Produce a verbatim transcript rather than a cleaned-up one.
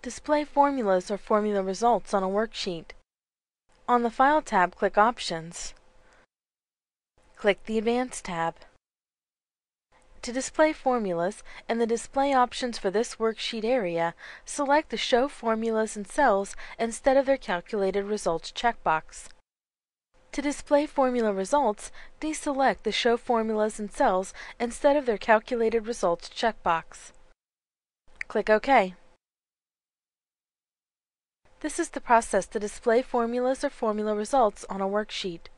Display formulas or formula results on a worksheet. On the File tab, click Options. Click the Advanced tab. To display formulas in the display options for this worksheet area, select the Show Formulas and Cells instead of their calculated results checkbox. To display formula results, deselect the Show Formulas and Cells instead of their calculated results checkbox. Click OK. This is the process to display formulas or formula results on a worksheet.